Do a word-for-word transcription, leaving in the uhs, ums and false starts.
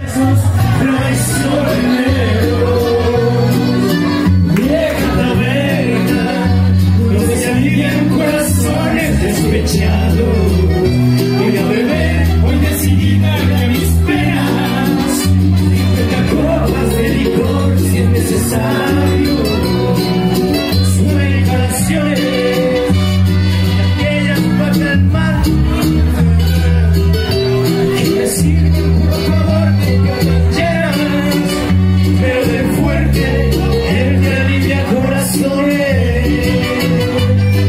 No es solo enero, vieja taberna, donde se alivian corazones despechados. Voy a beber, hoy decidida que mis penas, cincuenta copas de licor si es necesario.